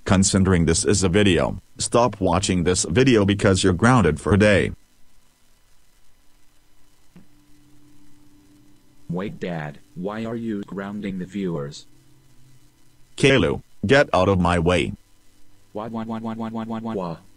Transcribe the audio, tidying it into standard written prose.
Considering this is a video, stop watching this video because you're grounded for a day. Wait, Dad, why are you grounding the viewers? Kalu, get out of my way. Wah.